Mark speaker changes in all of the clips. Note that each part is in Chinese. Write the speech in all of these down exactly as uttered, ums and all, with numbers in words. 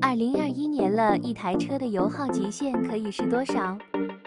Speaker 1: 二零二一年了，一台车的油耗极限可以是多少？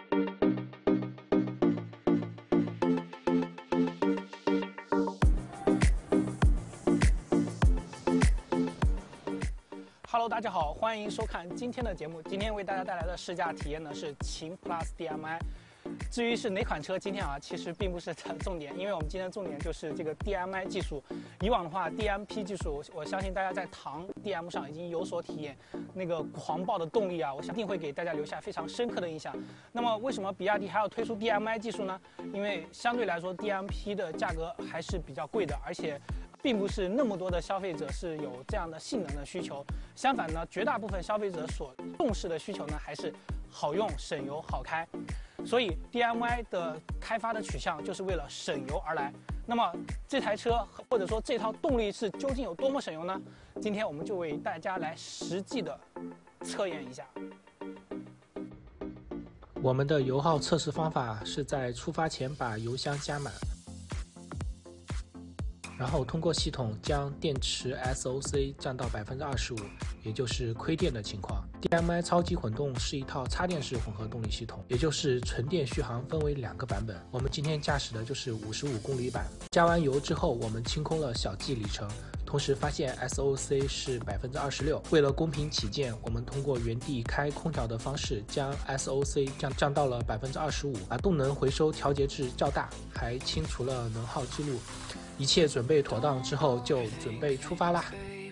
Speaker 2: Hello， 大家好，欢迎收看今天的节目。今天为大家带来的试驾体验呢是秦 Plus D M I。至于是哪款车，今天啊其实并不是重点，因为我们今天的重点就是这个 D M I 技术。以往的话 ，D M P 技术，我相信大家在唐 D M 上已经有所体验，那个狂暴的动力啊，我想一定会给大家留下非常深刻的印象。那么为什么比亚迪还要推出 D M I 技术呢？因为相对来说 D M P 的价格还是比较贵的，而且 并不是那么多的消费者是有这样的性能的需求，相反呢，绝大部分消费者所重视的需求呢，还是好用、省油、好开。所以 D M I 的开发的取向就是为了省油而来。那么这台车或者说这套动力是究竟有多么省油呢？今天我们就为大家来实际的测验一下。
Speaker 3: 我们的油耗测试方法是在出发前把油箱加满，然后通过系统将电池 S O C 降到百分之二十五，也就是亏电的情况。D M I 超级混动是一套插电式混合动力系统，也就是纯电续航分为两个版本。我们今天驾驶的就是五十五公里版。加完油之后，我们清空了小 G 里程，同时发现 S O C 是百分之二十六。为了公平起见，我们通过原地开空调的方式将 S O C 降降到了百分之二十五，把动能回收调节至较大，还清除了能耗记录。 一切准备妥当之后，就准备出发啦。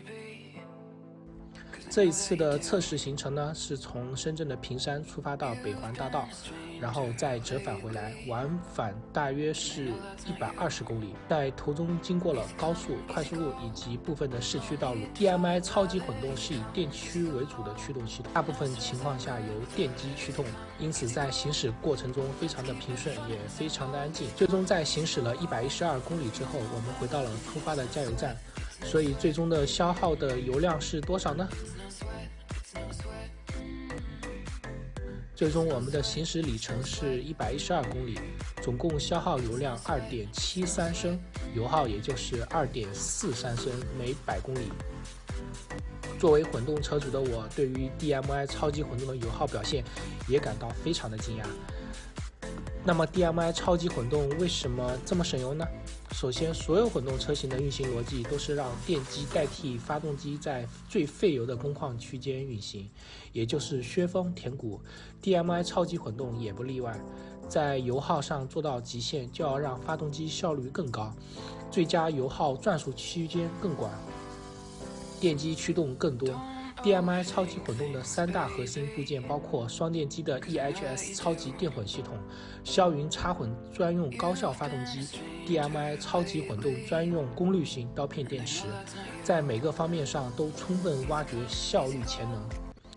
Speaker 3: 这一次的测试行程呢，是从深圳的坪山出发到北环大道，然后再折返回来，往返大约是一百二十公里。在途中经过了高速、快速路以及部分的市区道路。D M I 超级混动是以电驱为主的驱动系统，大部分情况下由电机驱动，因此在行驶过程中非常的平顺，也非常的安静。最终在行驶了一百一十二公里之后，我们回到了出发的加油站。所以最终的消耗的油量是多少呢？ 最终我们的行驶里程是一百一十二公里，总共消耗油量 二点七三升，油耗也就是 二点四三升每百公里。作为混动车主的我，对于 D M I 超级混动的油耗表现也感到非常的惊讶。那么 D M I 超级混动为什么这么省油呢？ 首先，所有混动车型的运行逻辑都是让电机代替发动机在最费油的工况区间运行，也就是削峰填谷。D M I 超级混动也不例外，在油耗上做到极限，就要让发动机效率更高，最佳油耗转速区间更广，电机驱动更多。 D M I 超级混动的三大核心部件包括双电机的 E H S 超级电混系统、霄云插混专用高效发动机、D M I 超级混动专用功率型刀片电池，在每个方面上都充分挖掘效率潜能。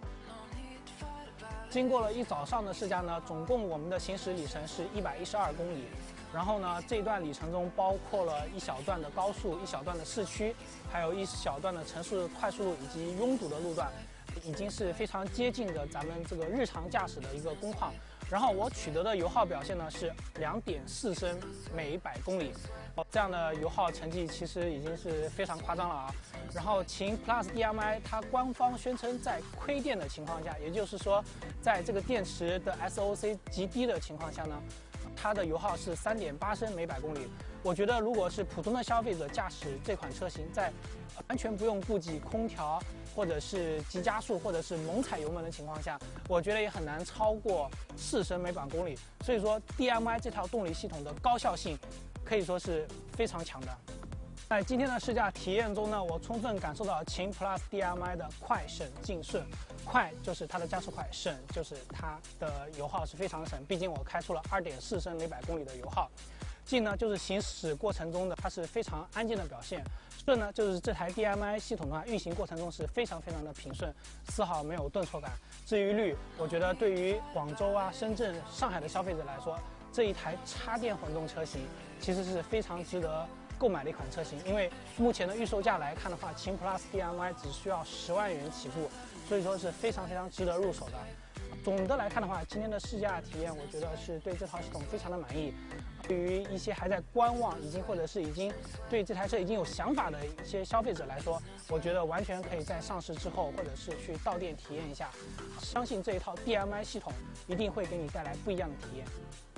Speaker 2: 经过了一早上的试驾呢，总共我们的行驶里程是一百一十二公里。然后呢，这段里程中包括了一小段的高速、一小段的市区，还有一小段的城市快速路以及拥堵的路段，已经是非常接近的咱们这个日常驾驶的一个工况。然后我取得的油耗表现呢是 两点四升每百公里，这样的油耗成绩其实已经是非常夸张了啊。 然后秦 Plus D M I 它官方宣称在亏电的情况下，也就是说，在这个电池的 S O C 极低的情况下呢，它的油耗是 三点八升每百公里。我觉得如果是普通的消费者驾驶这款车型，在完全不用顾及空调或者是急加速或者是猛踩油门的情况下，我觉得也很难超过四升每百公里。所以说 D M I 这套动力系统的高效性可以说是非常强的。 在今天的试驾体验中呢，我充分感受到秦 Plus D M I 的快、省、劲、顺。快就是它的加速快，省就是它的油耗是非常省，毕竟我开出了 二点四升每百公里的油耗。劲呢，就是行驶过程中的它是非常安静的表现。顺呢，就是这台 D M I 系统的话，运行过程中是非常非常的平顺，丝毫没有顿挫感。至于率，我觉得对于广州啊、深圳、上海的消费者来说，这一台插电混动车型其实是非常值得 购买的一款车型，因为目前的预售价来看的话，秦 Plus D M I 只需要十万元起步，所以说是非常非常值得入手的。 总的来看的话，今天的试驾体验，我觉得是对这套系统非常的满意。对于一些还在观望，已经或者是已经对这台车已经有想法的一些消费者来说，我觉得完全可以在上市之后，或者是去到店体验一下。相信这一套 D M I 系统一定会给你带来不一样的体验。